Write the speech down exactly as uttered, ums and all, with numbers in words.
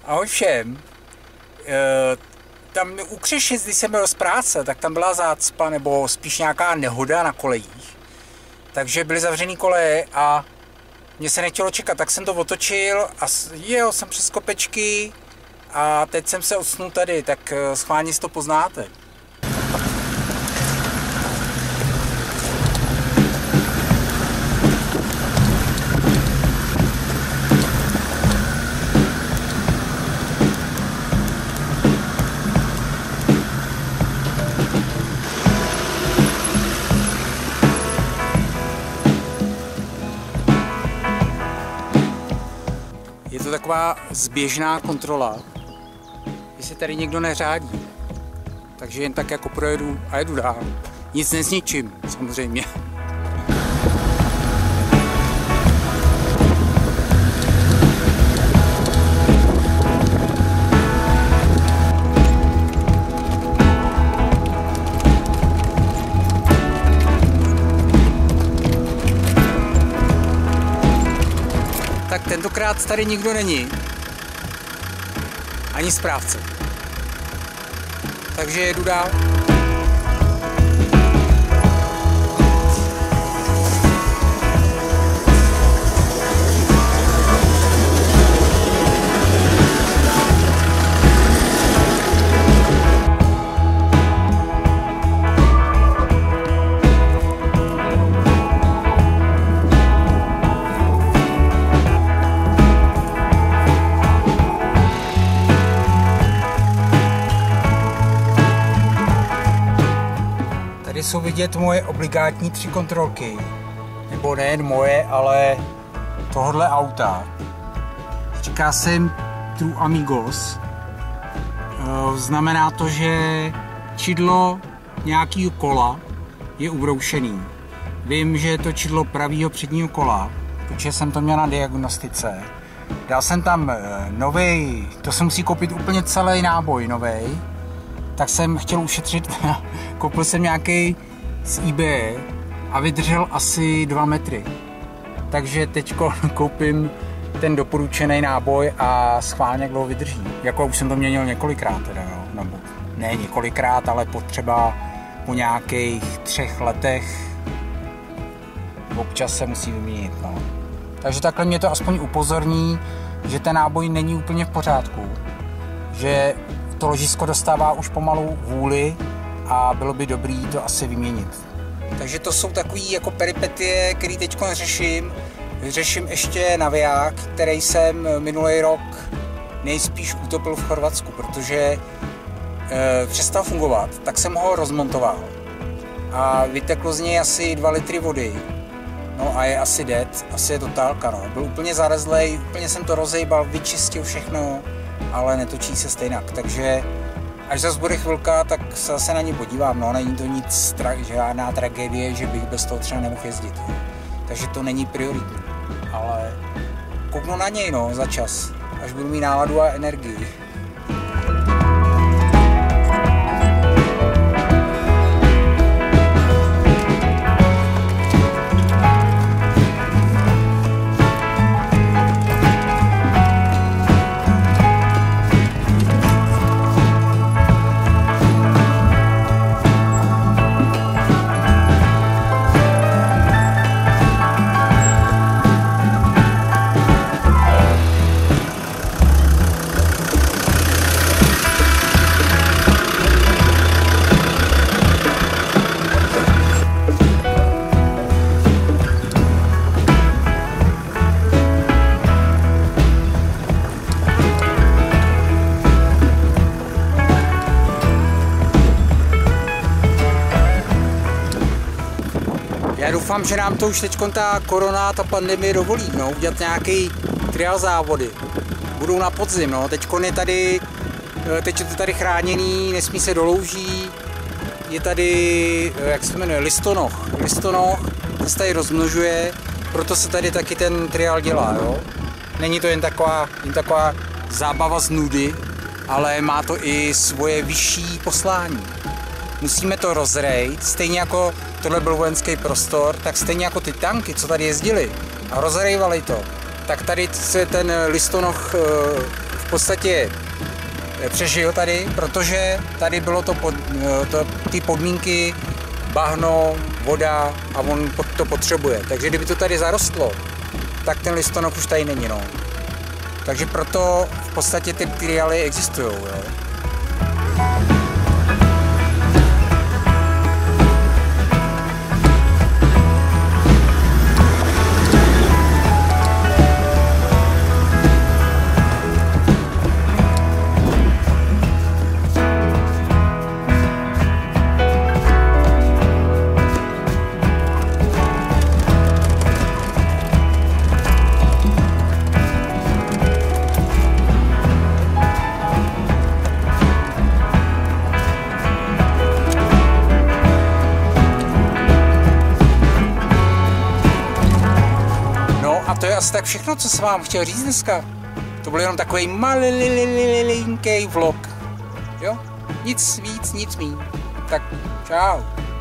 Ahoj všem. E, tam u Křešic, když jsem byl z práce, tak tam byla zácpa nebo spíš nějaká nehoda na kolejích. Takže byly zavřený koleje a mně se nechtělo čekat, tak jsem to otočil a jel jsem přes kopečky a teď jsem se odsnul tady, tak schválně si to poznáte. Je to taková zběžná kontrola, jestli tady někdo neřádí. Takže jen tak jako projedu a jedu dál. Nic nezničím, samozřejmě. Tak tentokrát tady nikdo není, ani správce. Takže jedu dál. Tady jsou vidět moje obligátní tři kontrolky, nebo nejen moje, ale tohohle auta. Říká se jim True Amigos. Znamená to, že čidlo nějakého kola je ubroušený. Vím, že je to čidlo pravýho předního kola, protože jsem to měl na diagnostice. Dal jsem tam novej, to se musí koupit úplně celý náboj novej. Tak jsem chtěl ušetřit, koupil jsem nějaký z eBay a vydržel asi dva metry. Takže teď koupím ten doporučený náboj a schválně jak dlouho vydrží. Jako už jsem to měnil několikrát teda, jo. Nebo ne několikrát, ale potřeba po nějakých třech letech občas se musí vyměnit. No. Takže takhle mě to aspoň upozorní, že ten náboj není úplně v pořádku. Že to ložisko dostává už pomalu vůli a bylo by dobrý to asi vyměnit. Takže to jsou takový jako peripetie, který teď řeším. Řeším ještě naviják, který jsem minulý rok nejspíš utopil v Chorvatsku, protože e, přestal fungovat, tak jsem ho rozmontoval. A vyteklo z něj asi dva litry vody. No a je asi dead, asi je totálka, no. Byl úplně zarezlej, úplně jsem to rozejbal, vyčistil všechno, ale netočí se stejnak, takže až zase bude chvilka, tak se zase na ní podívám, no, není to nic, tra- žádná tragédie, že bych bez toho třeba nemohl jezdit, jo. Takže to není prioritní, ale kouknu na něj, no, za čas, až budu mít náladu a energii. Já doufám, že nám to už teď ta korona, ta pandemie dovolí, no, udělat nějaký trial závody. Budou na podzim, no, teď je tady, teď je to tady chráněný, nesmí se do louží, je tady, jak se to jmenuje, listonoch, listonoch, ten se tady rozmnožuje, proto se tady taky ten trial dělá, jo. Není to jen taková, jen taková zábava z nudy, ale má to i svoje vyšší poslání. Musíme to rozrejt, stejně jako tohle byl vojenský prostor, tak stejně jako ty tanky, co tady jezdili a rozrejvali to, tak tady se ten listonoch v v podstatě přežil tady, protože tady bylo to, pod, to ty podmínky, bahno, voda a on to potřebuje. Takže kdyby to tady zarostlo, tak ten listonok už tady není. No. Takže proto v podstatě ty triály existují. Jo. To je asi tak všechno, co jsem vám chtěl říct dneska. To byl jenom takový malinký vlog. Jo? Nic víc, nic míň. Tak čau.